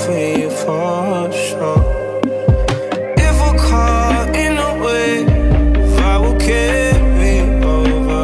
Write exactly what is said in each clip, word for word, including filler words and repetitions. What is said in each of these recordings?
for you for sure. If we're caught in a wave, I will carry over.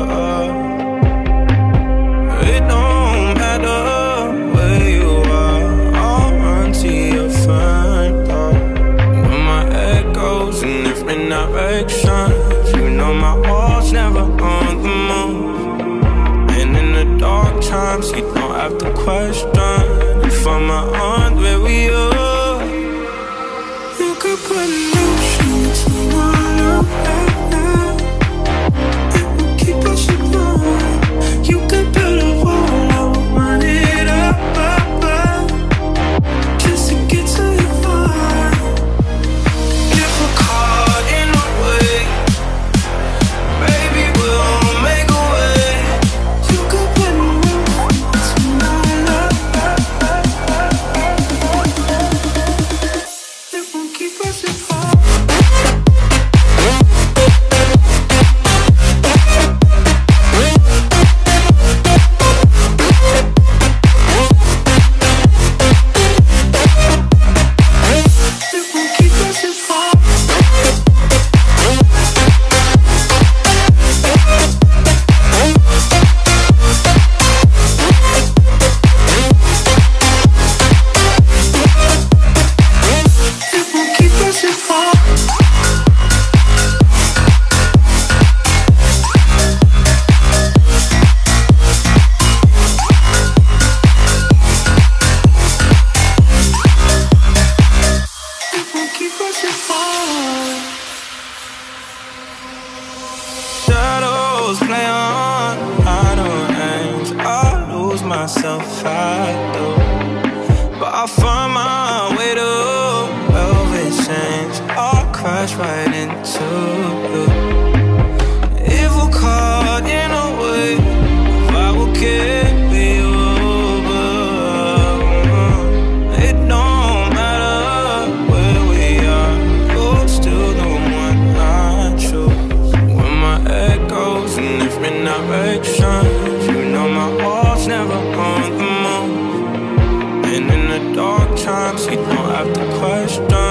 It don't matter where you are, I'll run to your front door. When my head goes in different directions, you know my heart's never on the move. And in the dark times, you don't have to question if I'm around where we are. You could put new sheets on your bed, it will keep us apart. You could build a wall, I will run it up, up, up, just to get to your heart. If we're caught in a wave, baby, we'll make a way. You could put new sheets on your bed, it won't keep us apart. It won't keep us apart. It won't keep us apart. It won't keep us apart. Shadows play on idle hands. I lose myself, I do, but I find my way to velvet chains. I'll crash right into you. If we're caught in a wave, I will carry over. It don't matter where we are, you're still the one I choose. When my head goes in different directions, you know my heart's never on the move. And in the dark times, you don't have to question